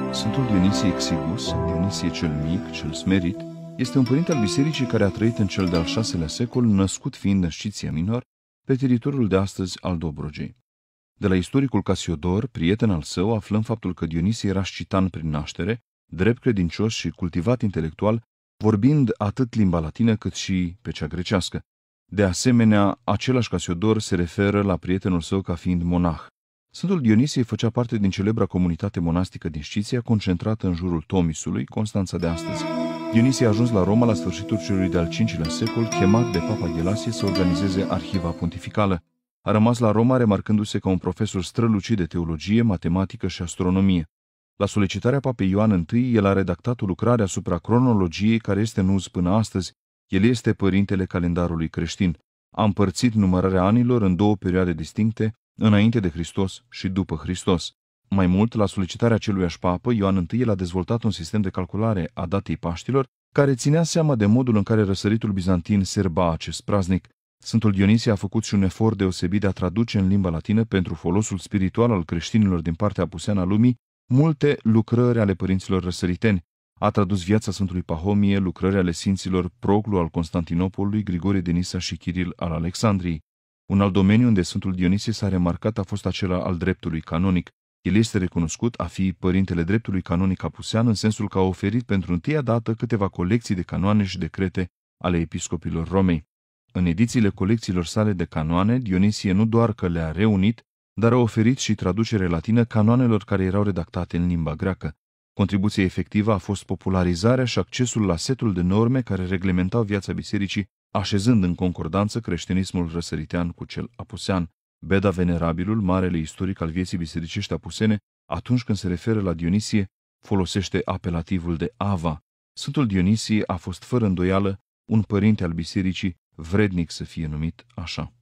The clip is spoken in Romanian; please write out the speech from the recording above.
Sfântul Dionisie Exigus, Dionisie cel Mic, cel Smerit, este un părinte al bisericii care a trăit în cel de-al VI-lea secol, născut fiind în Sciția Minor, pe teritoriul de astăzi al Dobrogei. De la istoricul Casiodor, prieten al său, aflăm faptul că Dionisie era scitan prin naștere, drept credincios și cultivat intelectual, vorbind atât limba latină cât și pe cea grecească. De asemenea, același Casiodor se referă la prietenul său ca fiind monah. Sfântul Dionisie făcea parte din celebra comunitate monastică din Sciția, concentrată în jurul Tomisului, Constanța de astăzi. Dionisie a ajuns la Roma la sfârșitul celui de-al V-lea secol, chemat de Papa Ghelasie să organizeze arhiva pontificală. A rămas la Roma remarcându-se ca un profesor strălucit de teologie, matematică și astronomie. La solicitarea Papei Ioan I, el a redactat o lucrare asupra cronologiei care este în uz până astăzi. El este părintele calendarului creștin. A împărțit numărarea anilor în două perioade distincte, înainte de Hristos și după Hristos. Mai mult, la solicitarea aceluiași papă, Ioan I, el a dezvoltat un sistem de calculare a datei Paștilor, care ținea seama de modul în care răsăritul bizantin serba acest praznic. Sfântul Dionisie a făcut și un efort deosebit de a traduce în limba latină, pentru folosul spiritual al creștinilor din partea apuseană a lumii, multe lucrări ale părinților răsăriteni. A tradus viața Sfântului Pahomie, lucrări ale sfinților Proclu al Constantinopolului, Grigorie de Nisa și Chiril al Alexandriei. Un alt domeniu unde Sfântul Dionisie s-a remarcat a fost acela al dreptului canonic. El este recunoscut a fi părintele dreptului canonic apusean, în sensul că a oferit pentru întâia dată câteva colecții de canoane și decrete ale episcopilor Romei. În edițiile colecțiilor sale de canoane, Dionisie nu doar că le-a reunit, dar a oferit și traducere latină canoanelor care erau redactate în limba greacă. Contribuția efectivă a fost popularizarea și accesul la setul de norme care reglementau viața bisericii, așezând în concordanță creștinismul răsăritean cu cel apusean. Beda Venerabilul, marele istoric al vieții bisericești apusene, atunci când se referă la Dionisie, folosește apelativul de Ava. Sfântul Dionisie a fost fără îndoială un părinte al bisericii, vrednic să fie numit așa.